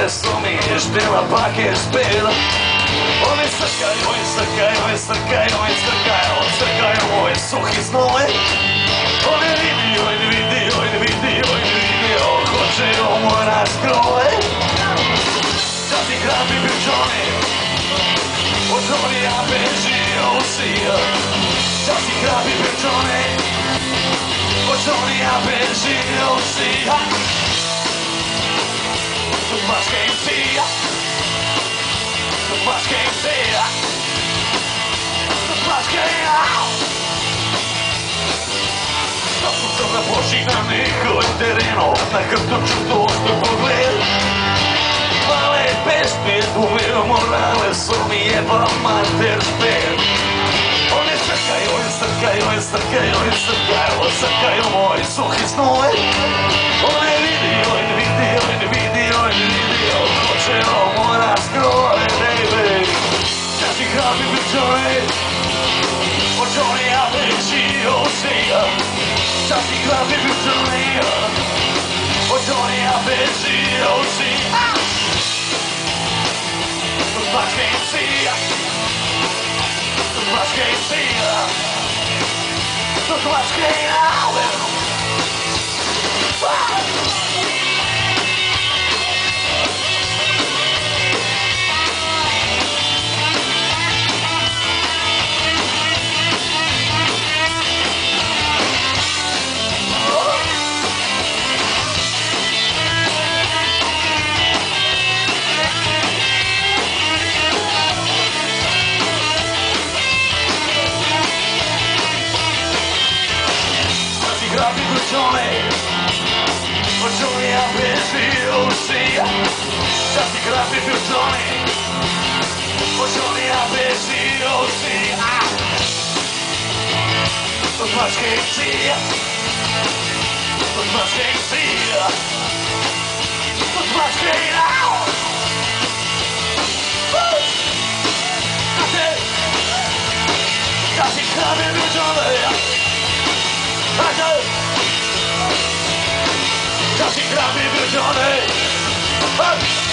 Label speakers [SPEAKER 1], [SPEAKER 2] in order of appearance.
[SPEAKER 1] morale su mi štela pake špela. Oni strkaju, oni strkaju, oni strkaju, oni strkaju, strkaju moje suhi snove. Oni vidio, oni vidio, oni vidio, oni vidio, hoće ovo naš krove. Čas i hrabi bio Johnny, od Johnny-a bežio usija. Čas i hrabi bio Johnny, od Johnny-a bežio usija. Tu baš kaj sija, tu baš kaj sija, tu baš kaj jau. Kako sam na poši na nekoj terenu, na krtuču dostu pogled. Male pesme, uveo morale su mi jeba mater špel. Oni strkaju, oni strkaju, oni strkaju, oni strkaju, strkaju moji suhi snove. Oni vidio, oni vidio, oni vidio, oni vidio, hoće ovo nas krove, baby. Čas i hrabi bi Johnny, od Johnny-a bežio usija. Čas i hrabi bi Johnny, od Johnny-a bežio usija. Tu baš kaj sija, tu baš kaj sija, tu baš kaj jau. Hrabi bio Johnny, od Johnny-a bežio usija. Čas i hrabi bio Johnny, od Johnny-a bežio usija. Tu baš kaj sija, tu baš kaj sija, tu baš kaj jau. Čas i hrabi bio Johnny, čas i hrabi bio Johnny.